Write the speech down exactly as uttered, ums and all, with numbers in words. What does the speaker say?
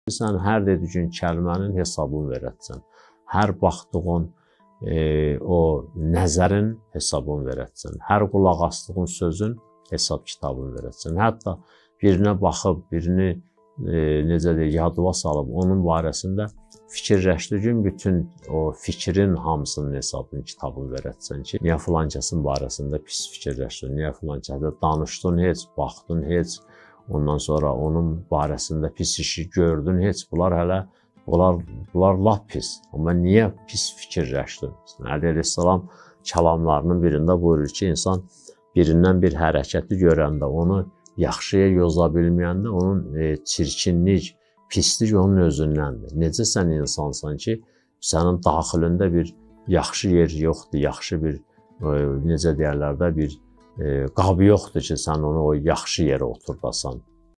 Sən hər dediyin kəlmənin hesabını verəcəksən. Hər baxdığın e, o nəzərin hesabını verəcəksən. Hər qulaq asdığın sözün hesab kitabını verəcəksən. Hətta birinə baxıb, birini e, necə deyək, yadıva salıb, onun barəsində fikirləşdiyin bütün o fikrin hamısının hesabını kitabını verəcəksən ki, niyə filankəsin barəsində pis fikirləşdin, niyə filankədə danışdın, heç baxdın, heç ondan sonra onun barəsində pis işi gördün, heç bunlar hələ, bunlar, bunlar lap pis. Amma niyə pis fikirləşdin? Əli Əleyhisselam kəlamlarının birində buyurur ki, insan birindən bir hərəkəti görəndə, onu yaxşıya yoza bilməyəndə, onun e, çirkinlik, pislik onun özündəndir. Necə sən insansan ki, sənin daxilində bir yaxşı yer yoxdur, yaxşı bir, e, necə deyərlər də, bir e, qabı yoxdur ki, sən onu o yaxşı yerə oturdasan.